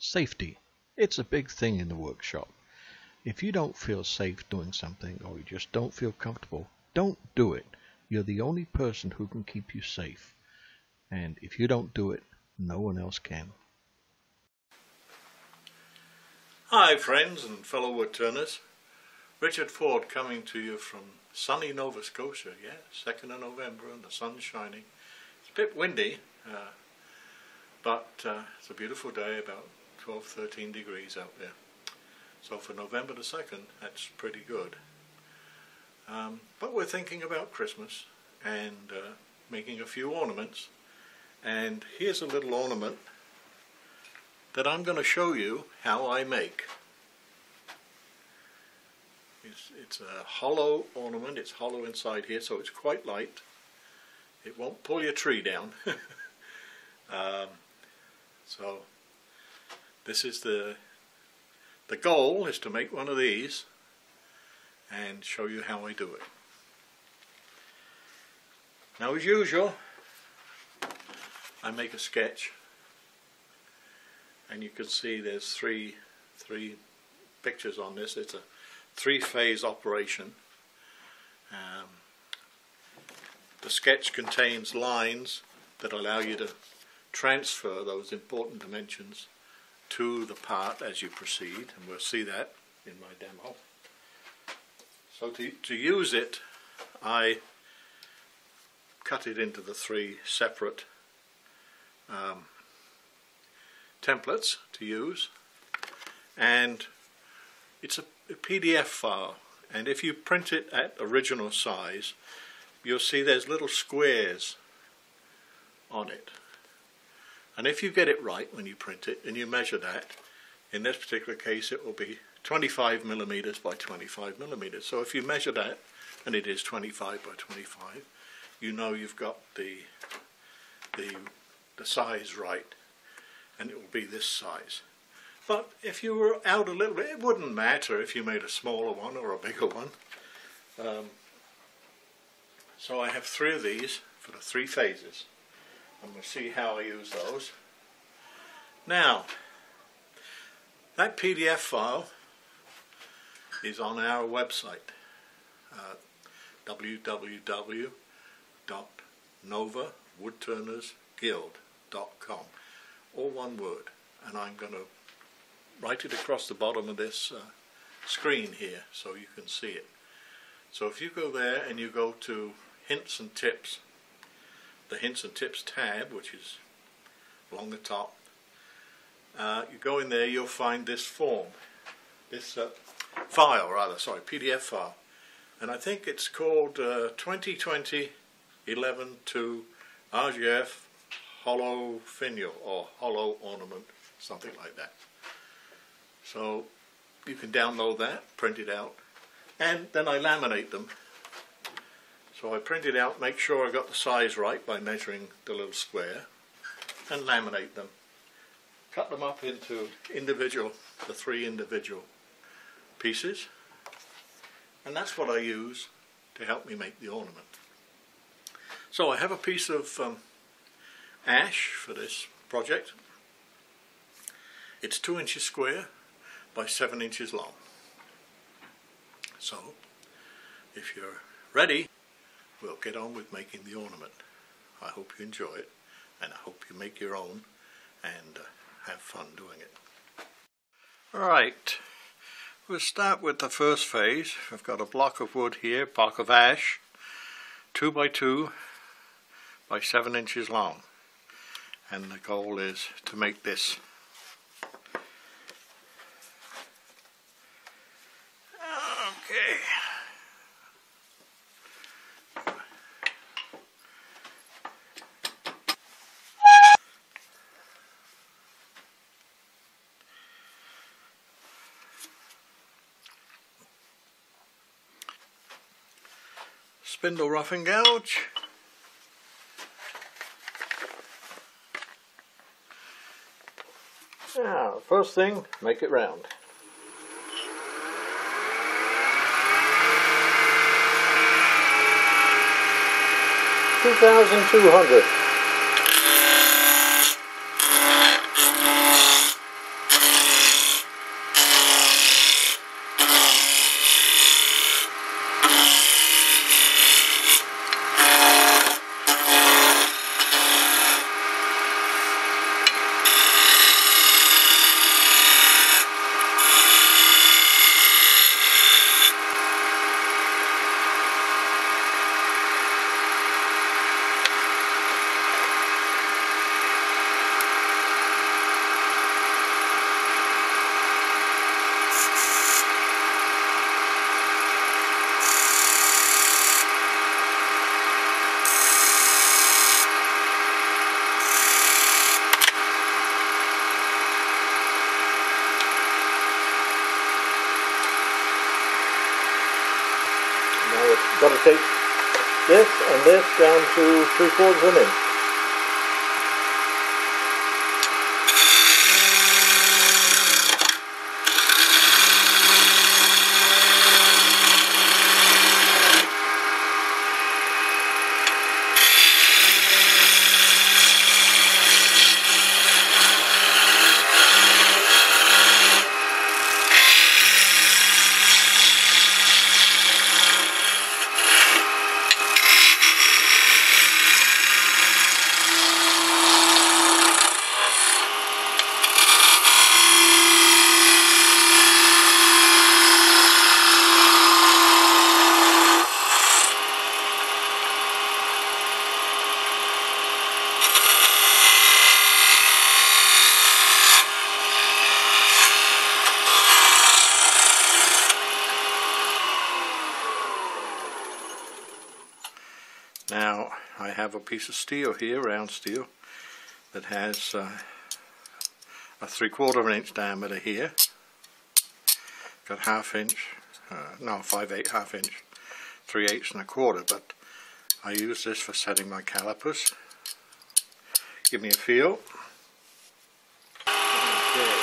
Safety. It's a big thing in the workshop. If you don't feel safe doing something, or you just don't feel comfortable, don't do it. You're the only person who can keep you safe. And if you don't do it, no one else can. Hi friends and fellow woodturners. Richard Ford coming to you from sunny Nova Scotia. Yeah, 2nd of November and the sun's shining. It's a bit windy, but it's a beautiful day, about 12-13 degrees out there. So for November the 2nd, that's pretty good. But we're thinking about Christmas and making a few ornaments. And here's a little ornament that I'm going to show you how I make. It's a hollow ornament. It's hollow inside here, so it's quite light. It won't pull your tree down. So this is the goal is to make one of these and show you how I do it. Now, as usual, I make a sketch, and you can see there's three pictures on this. It's a 3-phase operation. The sketch contains lines that allow you to transfer those important dimensions to the part as you proceed, and we'll see that in my demo. So to use it, I cut it into the 3 separate templates to use, and it's a PDF file, and if you print it at original size, you'll see there's little squares on it. And if you get it right when you print it and you measure that, in this particular case it will be 25 millimeters by 25 millimeters. So if you measure that and it is 25 by 25, you know you've got the size right, and it will be this size. But if you were out a little bit, it wouldn't matter if you made a smaller one or a bigger one. So I have 3 of these for the 3 phases. And we'll see how I use those. Now, that PDF file is on our website, www.novawoodturnersguild.com, all one word, and I'm going to write it across the bottom of this screen here so you can see it. So if you go there and you go to Hints and Tips, the Hints and Tips tab, which is along the top, you go in there, you'll find this form, this file rather, sorry, PDF file, and I think it's called 2020-11-2 RJF Hollow Finial or Hollow Ornament, something like that. So you can download that, print it out, and then I laminate them. So I print it out, make sure I got the size right by measuring the little square, and laminate them. Cut them up into the 3 individual pieces, and that's what I use to help me make the ornament. So I have a piece of ash for this project. It's 2 inches square by 7 inches long. So if you're ready, we'll get on with making the ornament. I hope you enjoy it, and I hope you make your own and have fun doing it. Alright, we'll start with the first phase. I've got a block of wood here, block of ash, 2 by 2 by 7 inches long, and the goal is to make this. Okay. Spindle roughing gouge. Now, first thing, make it round. $2,200. got to take this and this down to 3/4 of an inch. Now I have a piece of steel here, round steel, that has a 3/4 of an inch diameter here. Got 1/2 inch, no 5/8, 1/2 inch, 3/8 1/4, but I use this for setting my calipers. Give me a feel. Okay.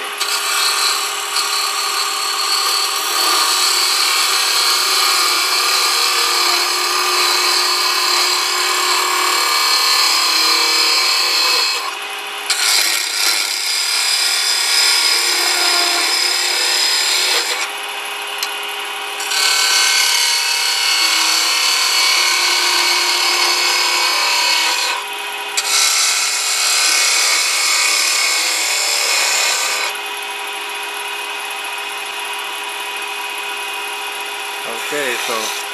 Okay, so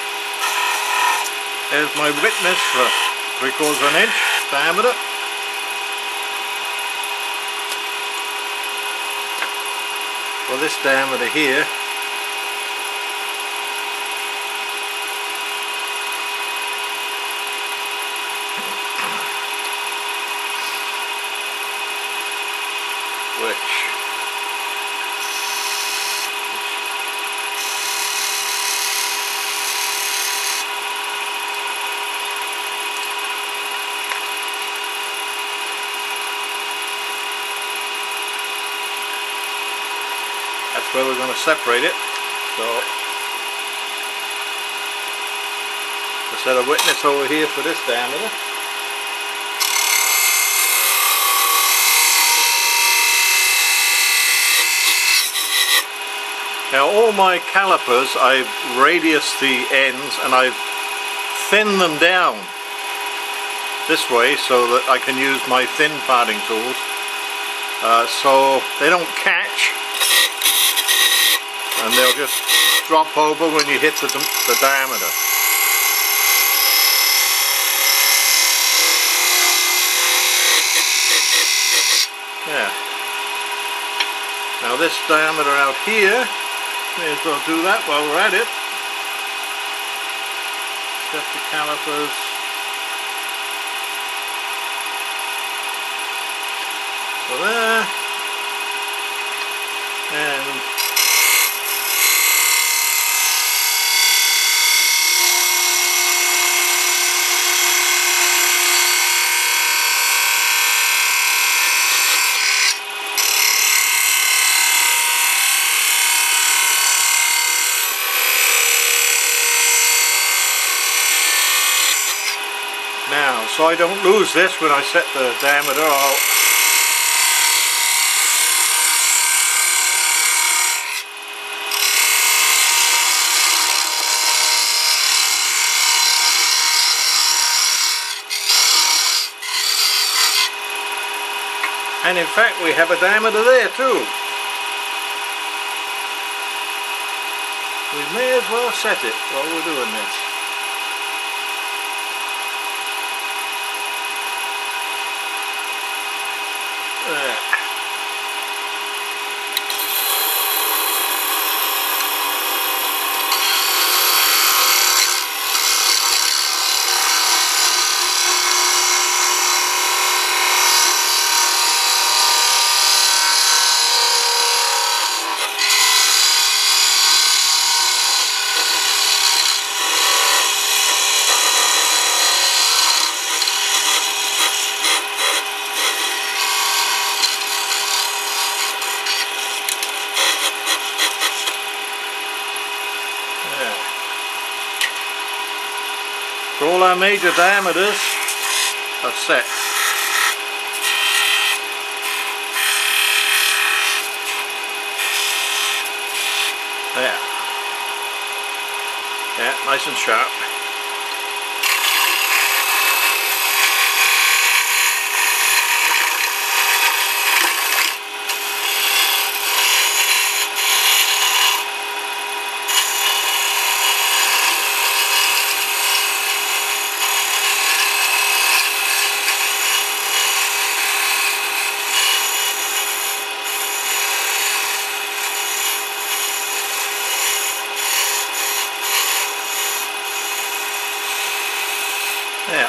there's my witness for 3/4 of an inch diameter. For this diameter here, which that's where we're going to separate it. So we'll set a witness over here for this diameter. Now all my calipers, I've radiused the ends and I've thinned them down this way so that I can use my thin parting tools, so they don't catch and they'll just drop over when you hit the diameter. Yeah. Now this diameter out here, may as well do that while we're at it. Set the calipers. So there. And now, so I don't lose this when I set the diameter, and in fact we have a diameter there too. We may as well set it while we're doing this. There. So all our major diameters are set. There. Yeah, nice and sharp. Yeah.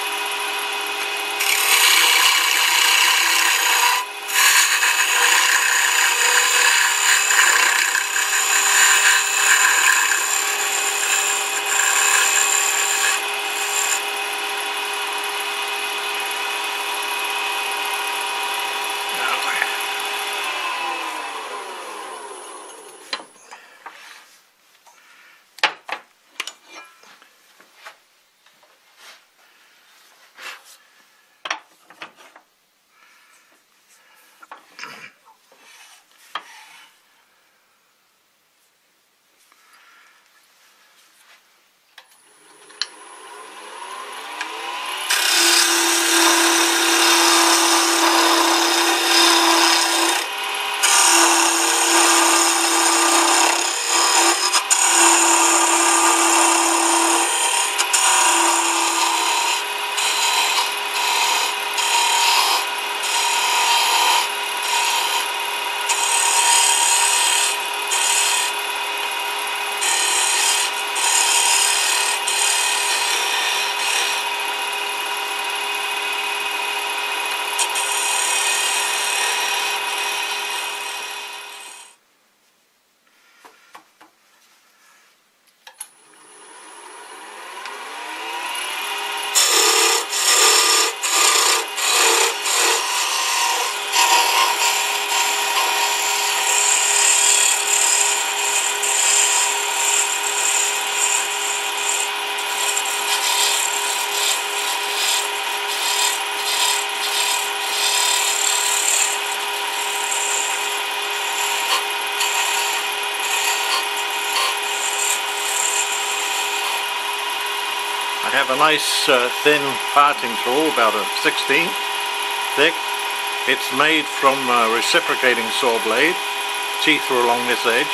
I have a nice thin parting tool, about a 16 thick. It's made from a reciprocating saw blade, teeth are along this edge.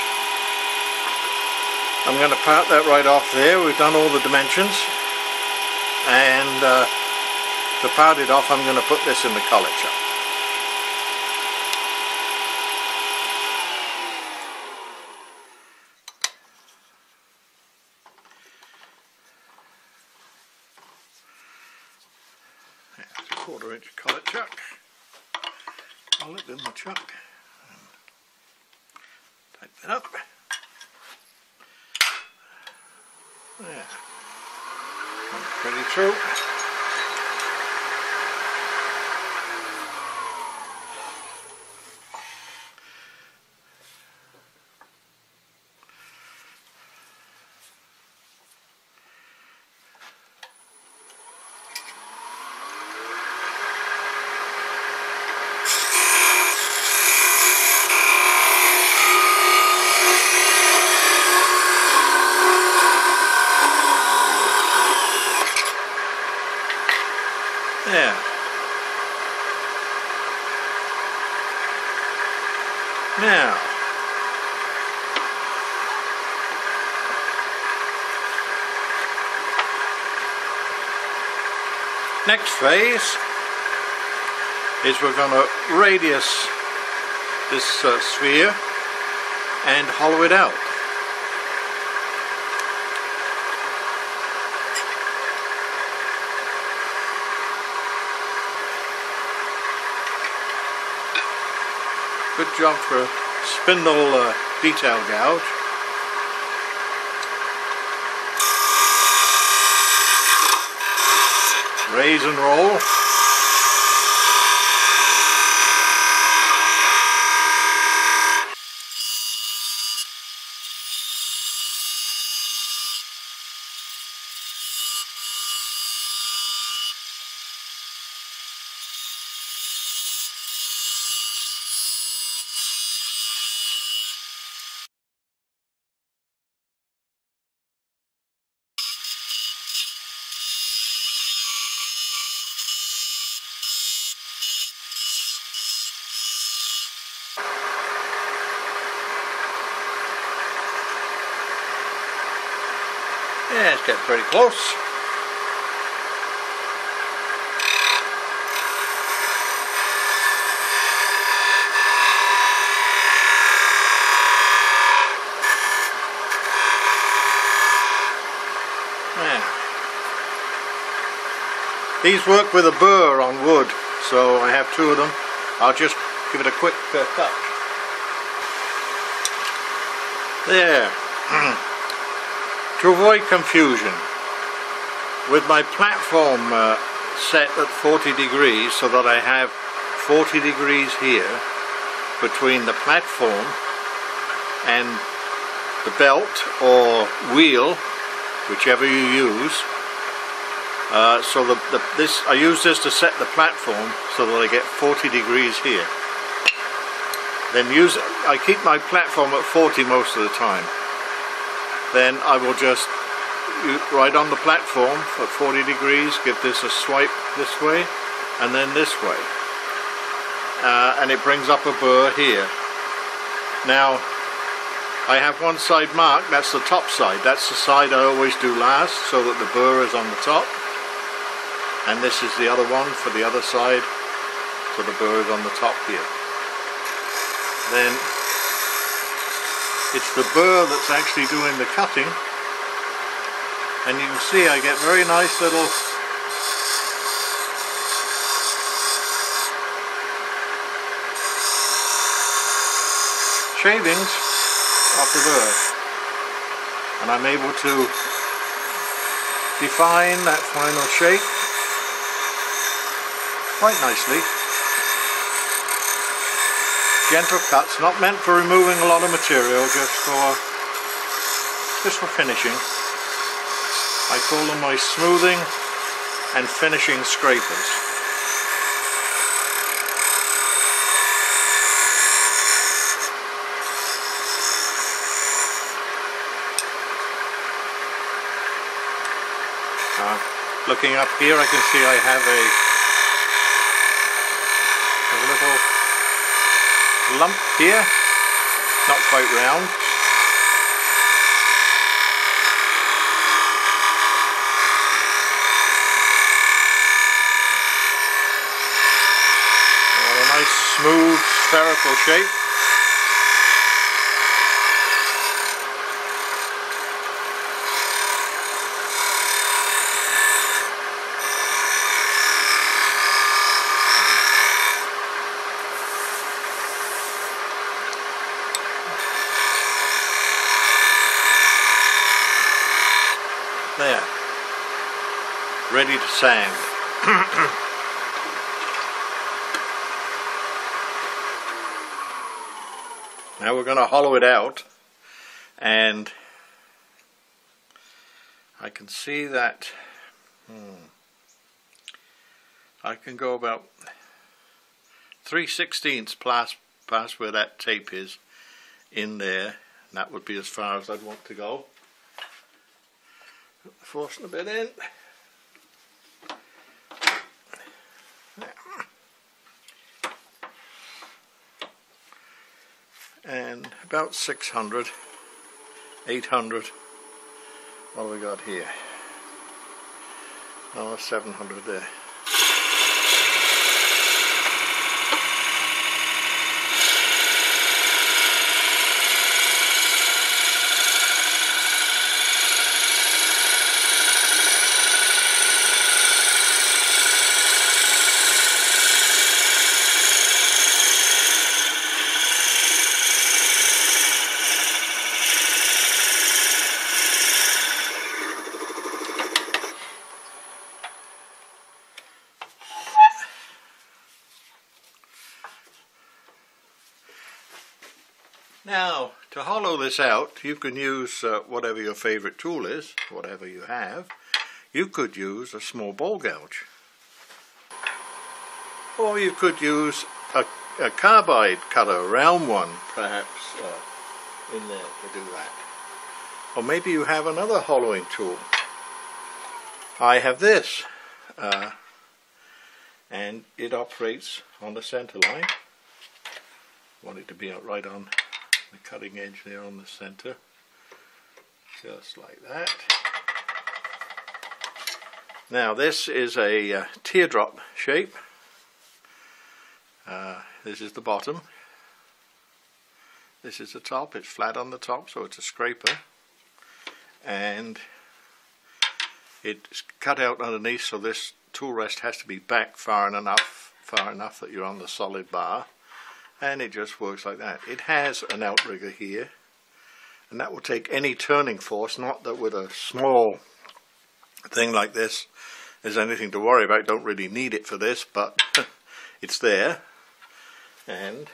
I'm going to part that right off there. We've done all the dimensions, and to part it off I'm going to put this in the collet shop. Quarter-inch collet chuck. Collet in the chuck. Tighten it up. There. Pretty true. There. Now, next phase is we're going to radius this sphere and hollow it out. Good job for a spindle detail gouge. Raise and roll. Yeah, it's getting pretty close. Yeah. These work with a burr on wood, so I have two of them. I'll just give it a quick touch. There. To avoid confusion, with my platform set at 40 degrees so that I have 40 degrees here between the platform and the belt or wheel, whichever you use. So I use this to set the platform so that I get 40 degrees here. Then I keep my platform at 40 most of the time. Then I will just right on the platform at 40 degrees, give this a swipe this way and then this way. And it brings up a burr here. Now, I have one side marked, that's the top side. That's the side I always do last, so that the burr is on the top. And this is the other one for the other side, so the burr is on the top here. Then it's the burr that's actually doing the cutting, and you can see I get very nice little shavings off the burr, and I'm able to define that final shape quite nicely. Gentle cuts, not meant for removing a lot of material, just for finishing. I call them my smoothing and finishing scrapers. Looking up here, I can see I have a little lump here, not quite round. A nice smooth spherical shape. There, ready to sand. Now we're going to hollow it out, and I can see that I can go about 3/16 past where that tape is in there, and that would be as far as I'd want to go. Forcing a bit in. And about 600, 800. What do we got here? Oh, 700 there. Now, to hollow this out, you can use whatever your favorite tool is, whatever you have. You could use a small ball gouge. Or you could use a carbide cutter, a round one, perhaps, in there to do that. Or maybe you have another hollowing tool. I have this, and it operates on the center line, want it to be out right on the cutting edge there on the center, just like that. Now this is a teardrop shape. This is the bottom. This is the top. It's flat on the top, so it's a scraper, and it's cut out underneath, so this tool rest has to be back far enough that you're on the solid bar, and it just works like that. It has an outrigger here, and that will take any turning force. Not that with a small thing like this there's anything to worry about. Don't really need it for this, but it's there. And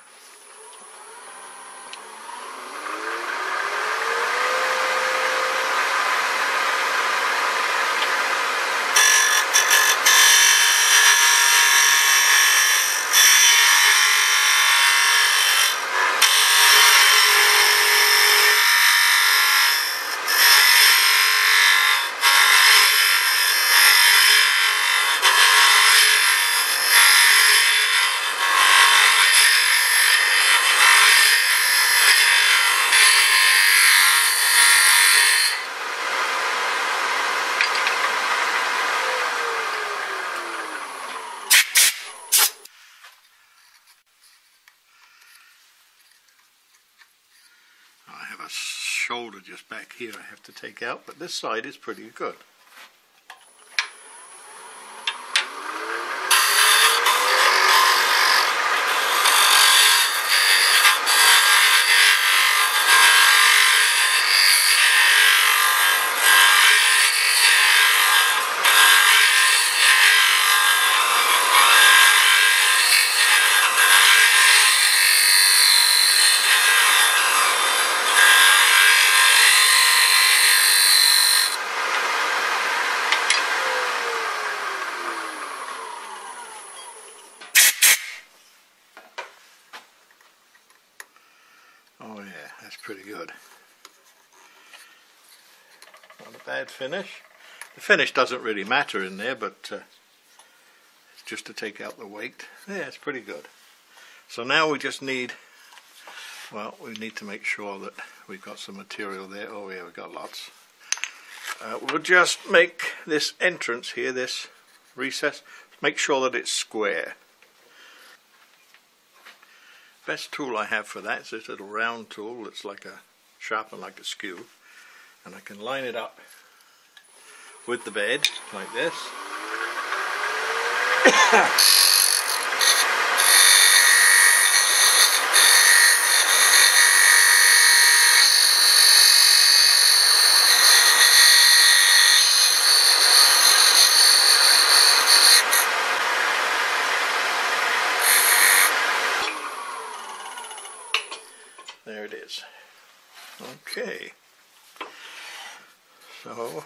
I have a shoulder just back here I have to take out, but this side is pretty good. Oh yeah, that's pretty good. Not a bad finish. The finish doesn't really matter in there, but it's just to take out the weight. Yeah, it's pretty good. So now we just need, well, we need to make sure that we've got some material there. Oh yeah, we've got lots. We'll just make this entrance here, this recess, make sure that it's square. Best tool I have for that is this little round tool that's like a sharpened like a skew, and I can line it up with the bed like this. There it is. Okay. So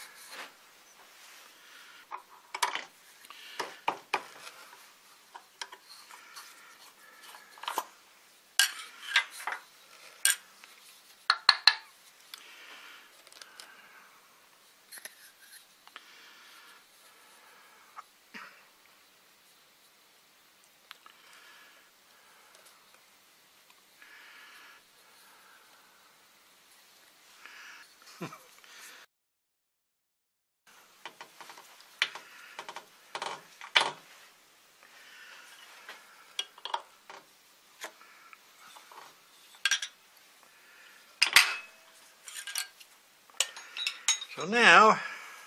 So now,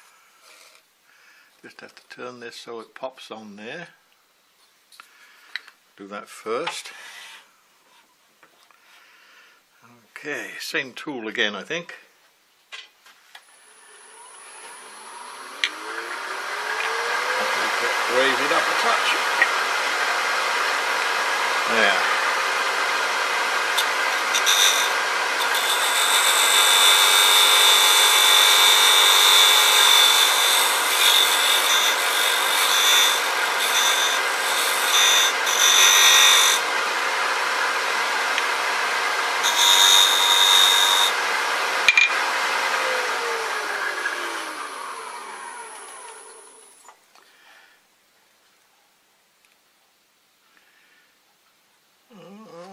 just have to turn this so it pops on there. Do that first. Okay, same tool again, I think. Raise it up a touch. There.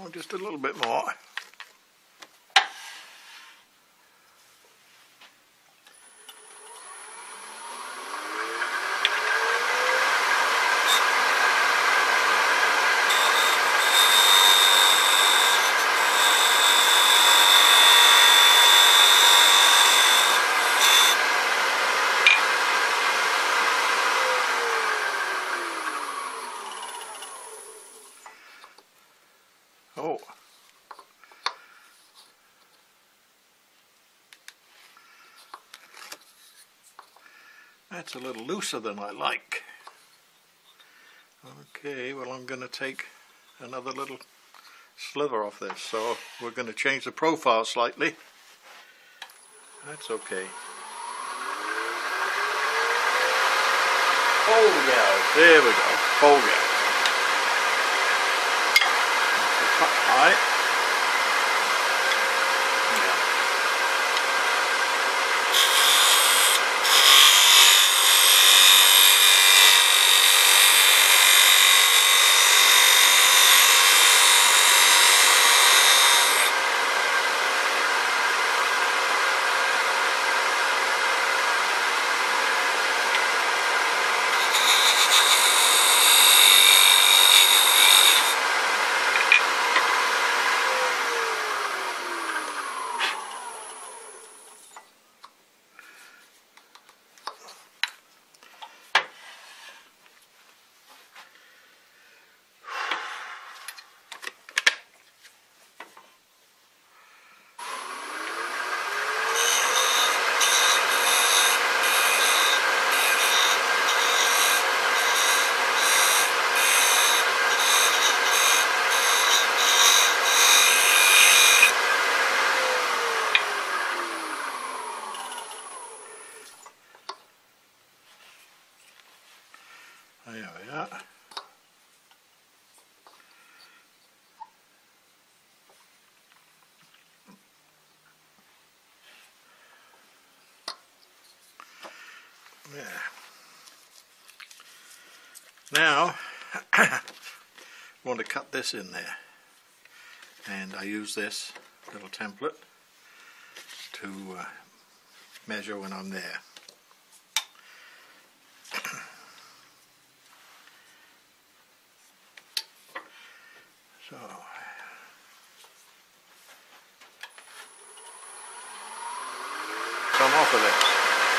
Oh, just a little bit more. Oh. That's a little looser than I like. Okay, well I'm going to take another little sliver off this, so we're going to change the profile slightly. That's okay. Fold out, there we go, fold out. Up high. There we are. Yeah. Now, I want to cut this in there, and I use this little template to measure when I'm there. So, come off of this.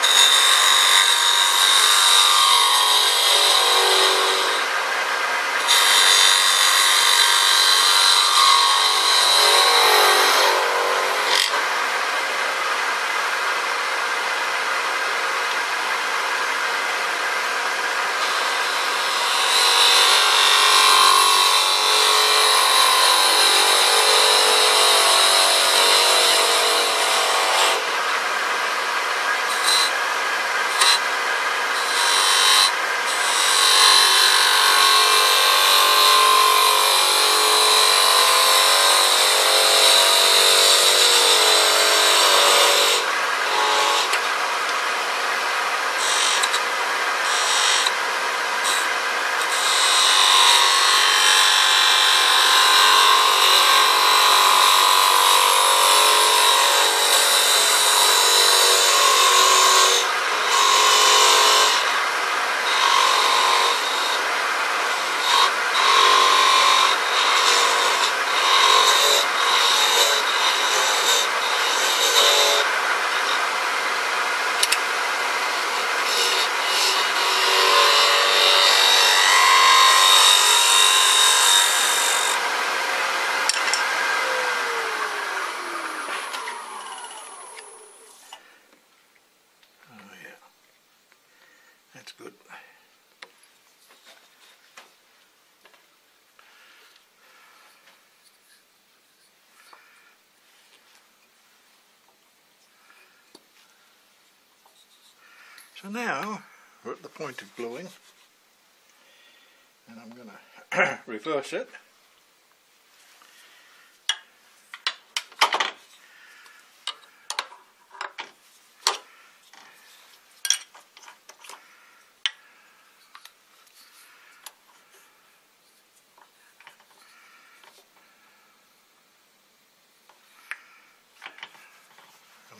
That's good. So now we're at the point of gluing, and I'm going to reverse it.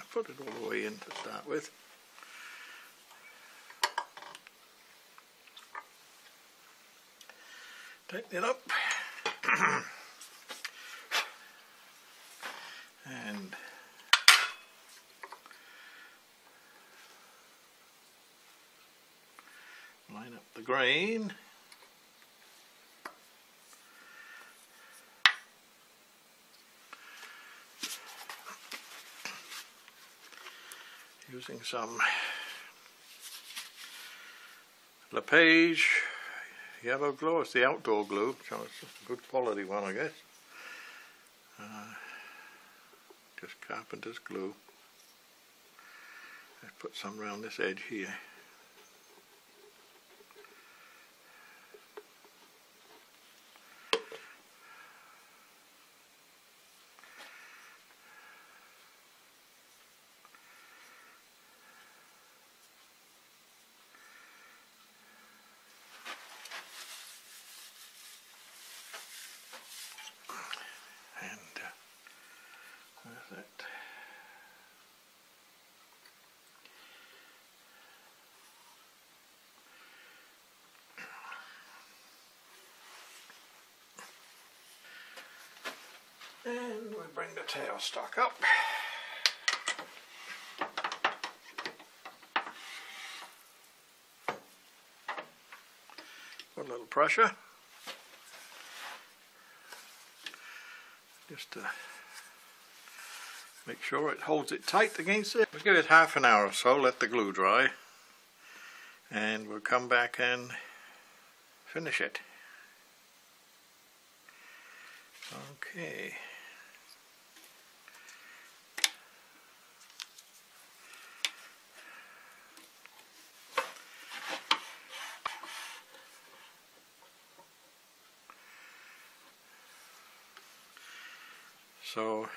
put it all the way in to start with. Tighten it up. And line up the grain. Using some LePage yellow glue. It's the outdoor glue, so it's a good quality one, I guess. Just carpenter's glue. Let's put some around this edge here. Where's that? And we bring the tailstock up. Put a little pressure. Just to make sure it holds it tight against it. We'll give it half an hour or so, let the glue dry, and we'll come back and finish it. Okay. So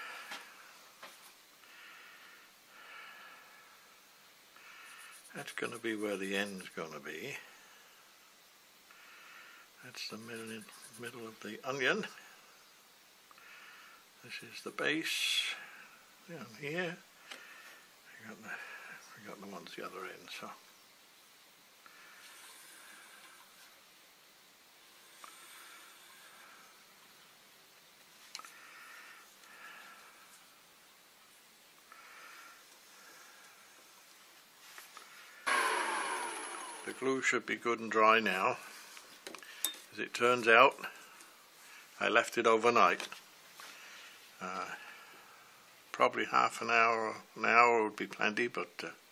that's going to be where the end's going to be. That's the middle of the onion. This is the base down here. We got the ones the other end. So the glue should be good and dry now. As it turns out, I left it overnight. Probably half an hour or an hour would be plenty, but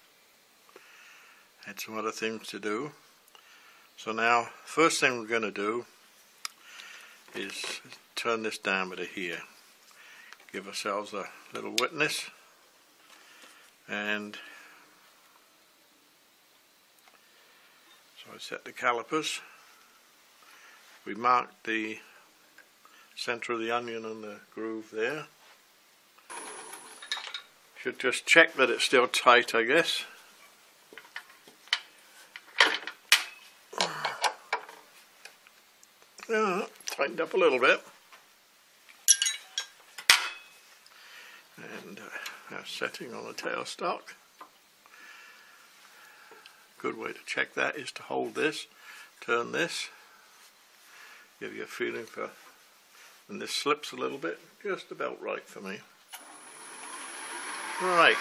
had some other things to do. So now, first thing we're going to do is turn this diameter here. Give ourselves a little witness, and so I set the calipers. We marked the center of the onion and the groove there. Should just check that it's still tight, I guess. Tightened up a little bit. And now setting on the tailstock. Good way to check that is to hold this, turn this, give you a feeling for, and this slips a little bit, just about right for me. Right.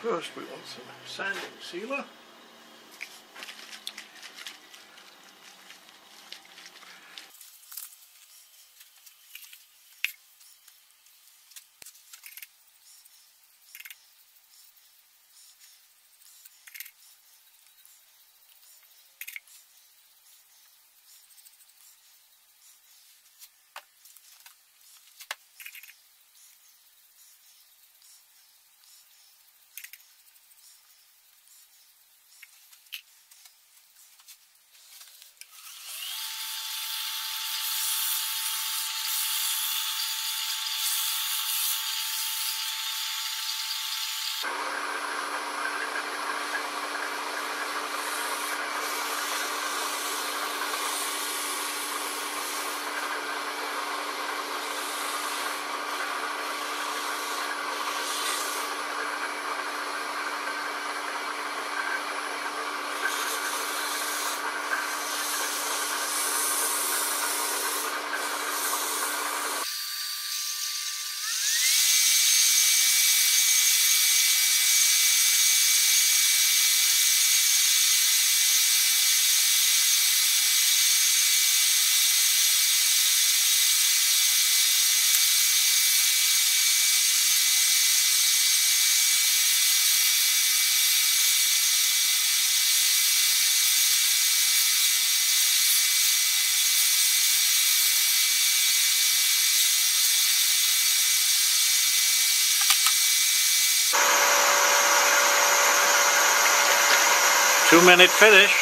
First we want some sanding sealer. Two-minute finish.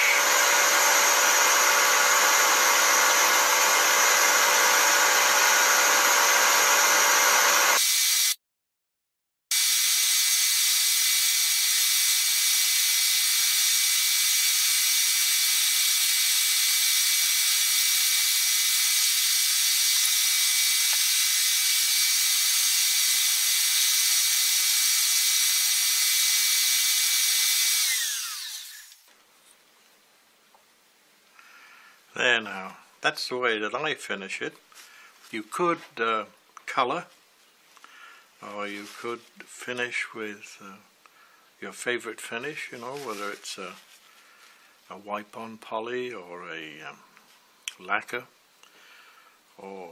There now, that's the way that I finish it. You could colour, or you could finish with your favourite finish, you know, whether it's a wipe-on poly or a lacquer or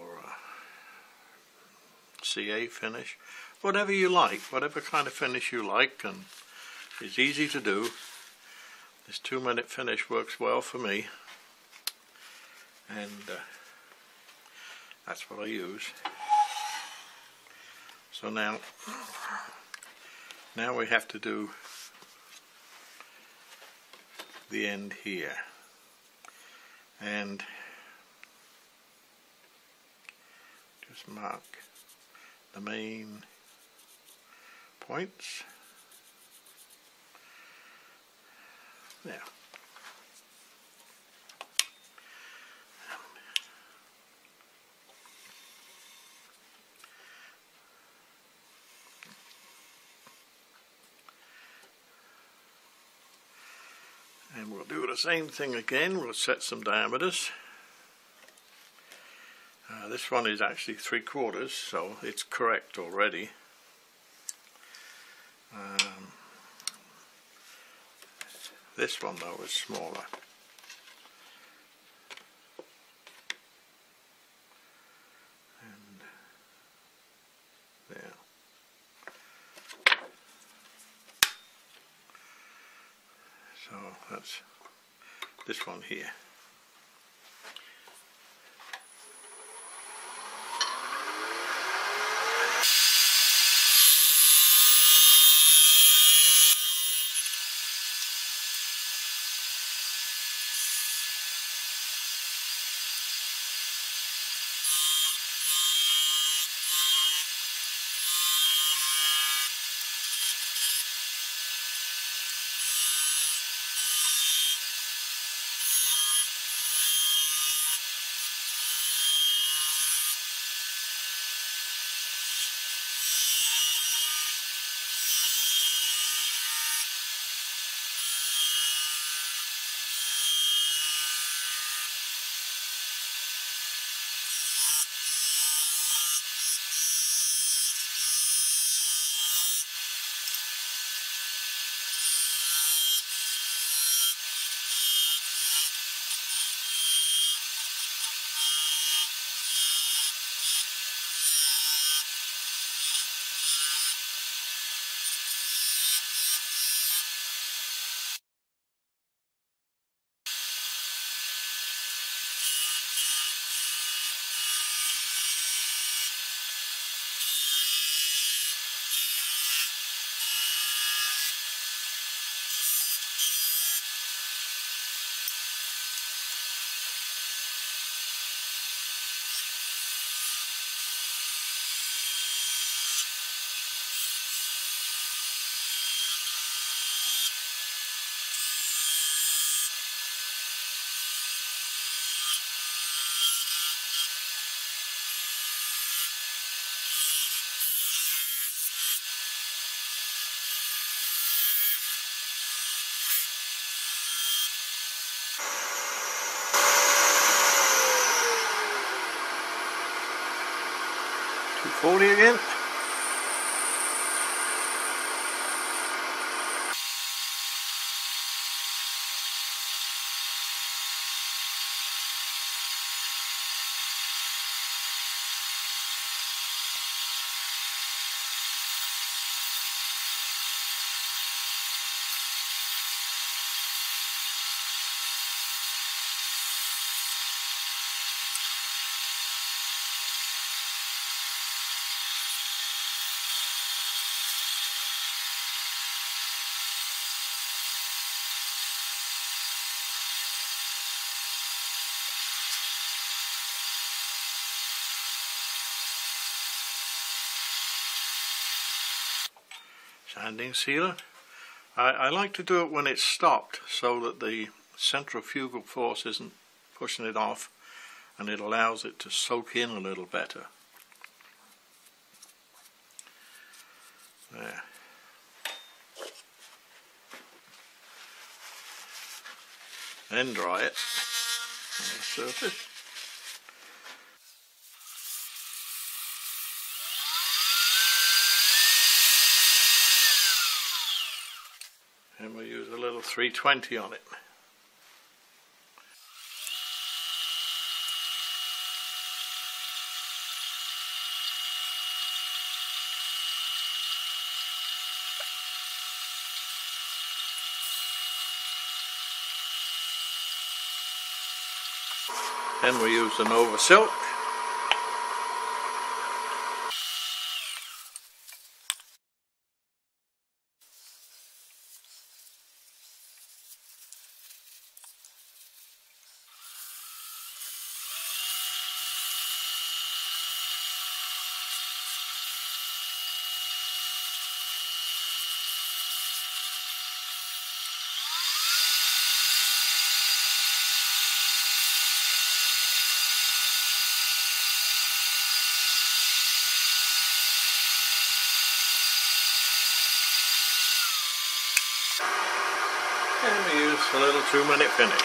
CA finish, whatever you like, whatever kind of finish you like, and it's easy to do. This 2-minute finish works well for me. And that's what I use. So now we have to do the end here, and just mark the main points there. And we'll do the same thing again. We'll set some diameters. This one is actually 3/4, so it's correct already. This one though is smaller. And there. So that's this one here. 40 again. Sanding sealer. I like to do it when it's stopped so that the centrifugal force isn't pushing it off, and it allows it to soak in a little better. There. Then dry it on the surface. And we'll use a little 320 on it. Then we use the Nova Silk. And we use a little 2-minute finish.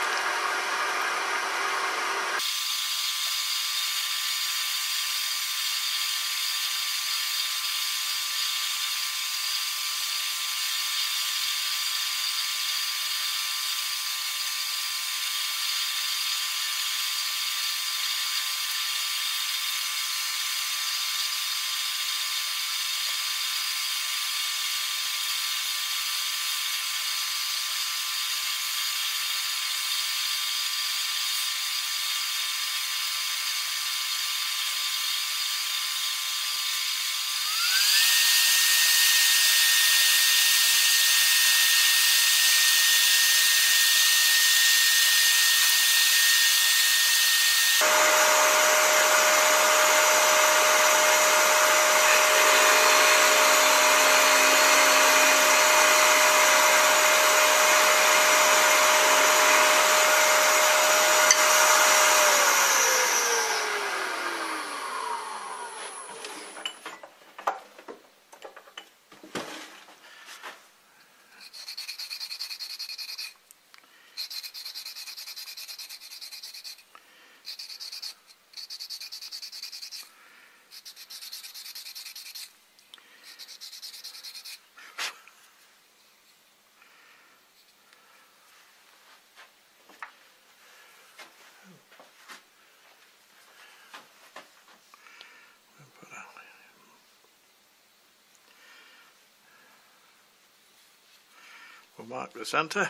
We'll mark the centre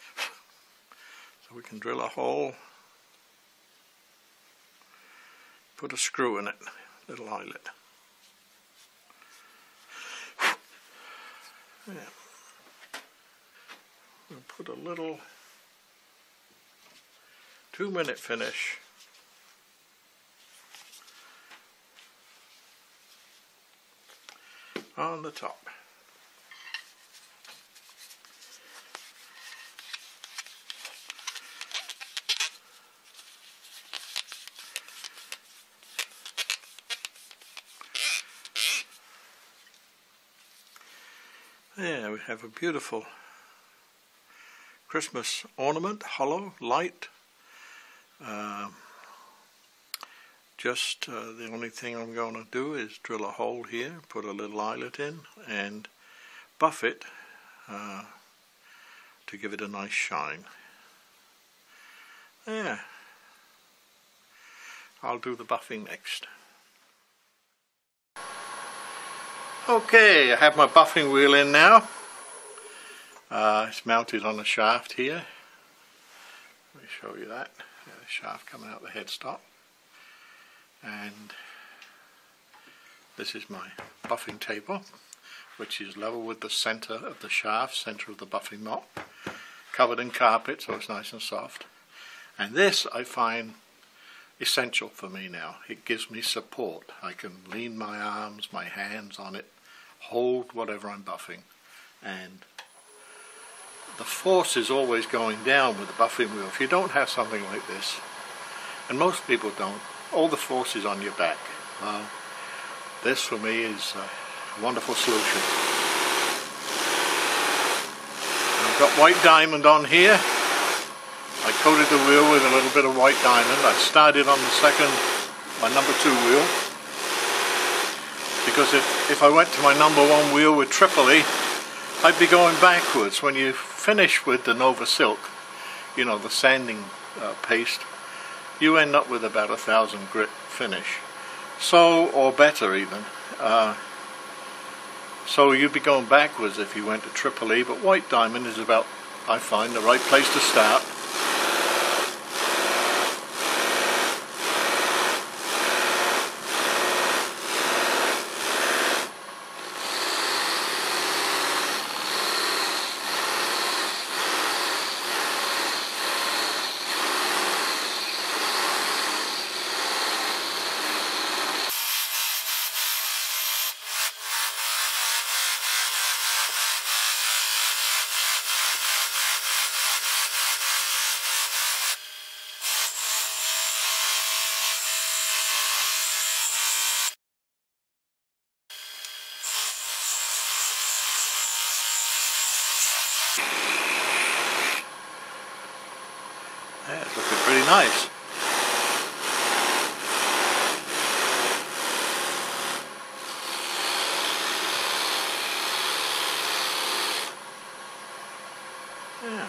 so we can drill a hole, put a screw in it, little eyelet. Yeah. We'll put a little 2-minute finish on the top. There we have a beautiful Christmas ornament, hollow, light, just the only thing I'm going to do is drill a hole here, put a little eyelet in and buff it to give it a nice shine. Yeah, I'll do the buffing next. Okay, I have my buffing wheel in now. It's mounted on a shaft here. Let me show you that. Yeah, the shaft coming out the headstock. And this is my buffing table, which is level with the center of the shaft, center of the buffing mop, covered in carpet so it's nice and soft. And this I find essential for me now. It gives me support. I can lean my arms, my hands on it, hold whatever I'm buffing, and the force is always going down with the buffing wheel. If you don't have something like this, and most people don't, all the force is on your back. Well, this for me is a wonderful solution. And I've got white diamond on here. I coated the wheel with a little bit of white diamond. I started on my number 2 wheel, because if I went to my number 1 wheel with triple E, I'd be going backwards. When you finish with the Nova Silk, you know, the sanding paste, you end up with about 1,000 grit finish. So, or better even. So you'd be going backwards if you went to triple E, but white diamond is about, I find, the right place to start. Yeah, it's looking pretty nice. Yeah.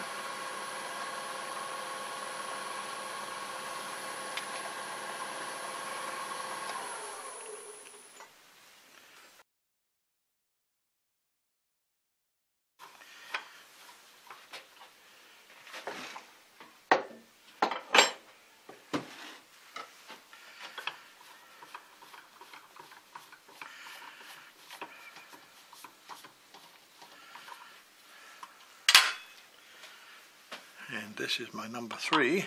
And this is my number 3.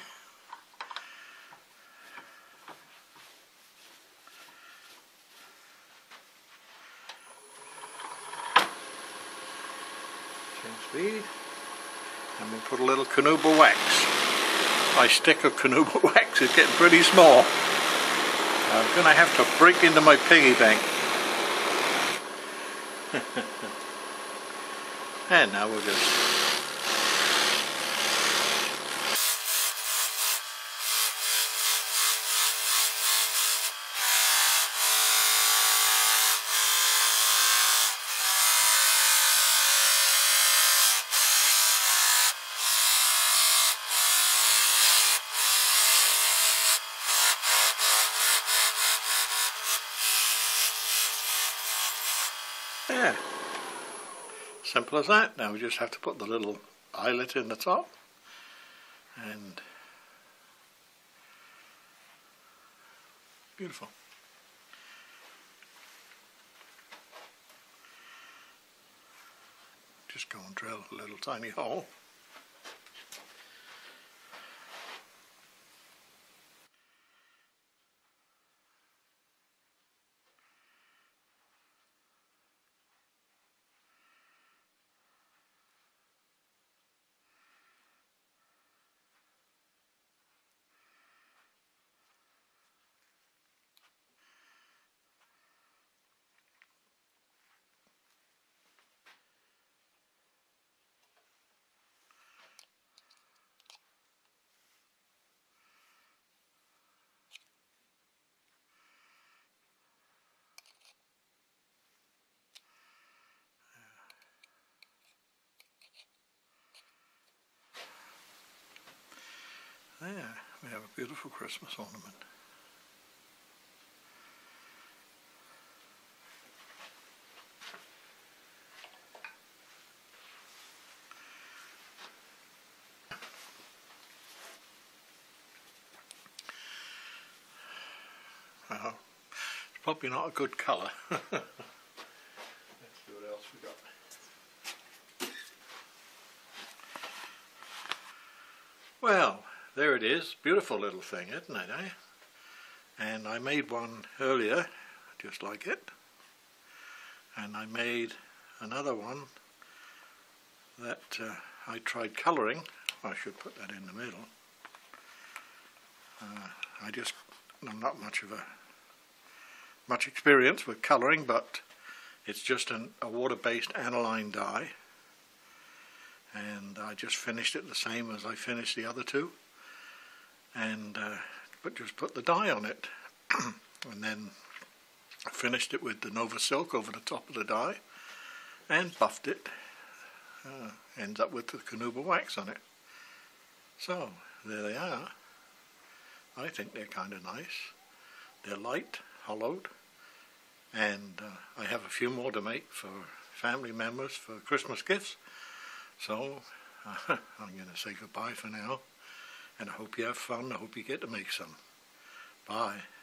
Speed, and we put a little Canuba wax. My stick of Canuba wax is getting pretty small. I'm going to have to break into my piggy bank. And now we'll just yeah, simple as that. Now we just have to put the little eyelet in the top, and beautiful. Just go and drill a little tiny hole. There, we have a beautiful Christmas ornament. Well, it's probably not a good colour. Let's see what else we got. Well, there it is. Beautiful little thing, isn't it, eh? And I made one earlier, just like it. And I made another one that I tried colouring. I should put that in the middle. I'm not much experience with colouring, but it's just a water-based aniline dye. And I just finished it the same as I finished the other two, and but just put the dye on it, and then finished it with the Nova Silk over the top of the dye, and buffed it. Ends up with the Canuba wax on it. So there they are. I think they're kind of nice. They're light, hollowed, and I have a few more to make for family members for Christmas gifts. So, I'm going to say goodbye for now, and I hope you have fun. I hope you get to make some. Bye.